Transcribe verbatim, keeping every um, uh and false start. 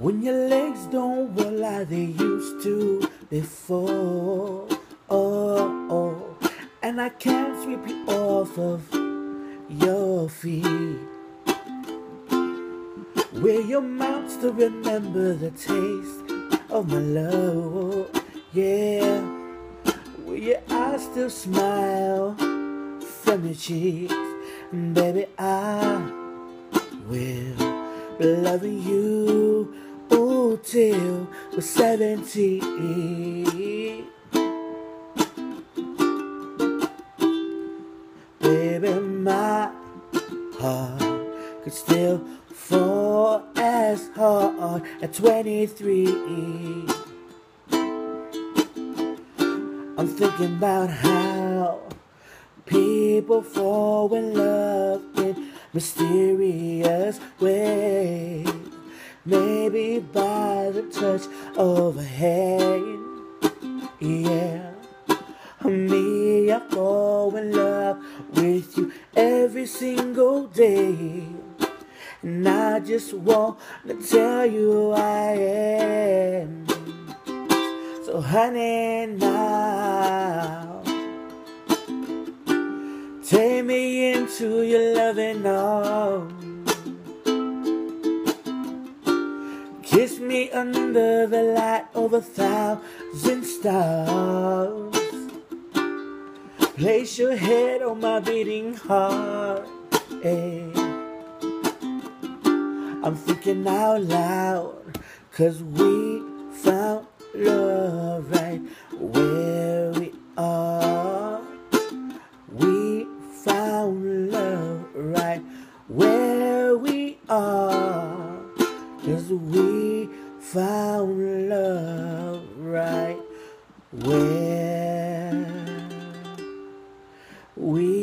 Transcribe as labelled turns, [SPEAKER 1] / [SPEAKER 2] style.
[SPEAKER 1] When your legs don't work like they used to before. Oh, oh. And I can't sweep you off of your feet. Where your mouth still remember the taste of my love. Yeah. Where your eyes still smile from your cheeks. Baby, I will be loving you, ooh, till we're seventy. Baby, my heart could still fall as hard at twenty-three. I'm thinking about how people fall in love in mysterious ways. Maybe by the touch of a hand. Yeah. Me, I fall in love with you every single day. And I just want to tell you I am. So honey, now take me into your loving arms. Kiss me under the light of a thousand stars. Place your head on my beating heart. Hey. I'm thinking out loud, 'cause we found love right where we are. We found love right where we are. 'Cause we found love right where we